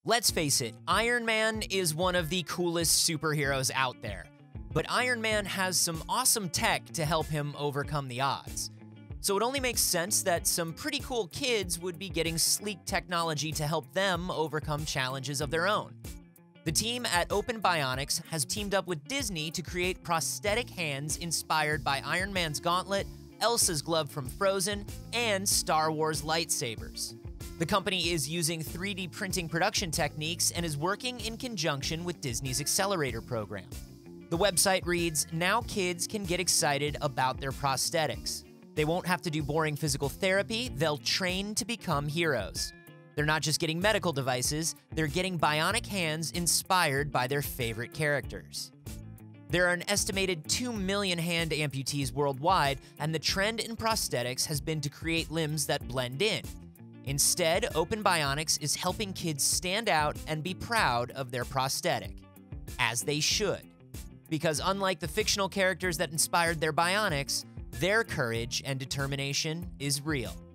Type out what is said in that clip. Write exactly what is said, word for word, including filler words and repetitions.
Let's face it, Iron Man is one of the coolest superheroes out there. But Iron Man has some awesome tech to help him overcome the odds. So it only makes sense that some pretty cool kids would be getting sleek technology to help them overcome challenges of their own. The team at Open Bionics has teamed up with Disney to create prosthetic hands inspired by Iron Man's gauntlet, Elsa's glove from Frozen, and Star Wars lightsabers. The company is using three D printing production techniques and is working in conjunction with Disney's Accelerator program. The website reads, "Now kids can get excited about their prosthetics. They won't have to do boring physical therapy, they'll train to become heroes. They're not just getting medical devices, they're getting bionic hands inspired by their favorite characters." There are an estimated two million hand amputees worldwide, and the trend in prosthetics has been to create limbs that blend in. Instead, Open Bionics is helping kids stand out and be proud of their prosthetic. As they should. Because unlike the fictional characters that inspired their bionics, their courage and determination is real.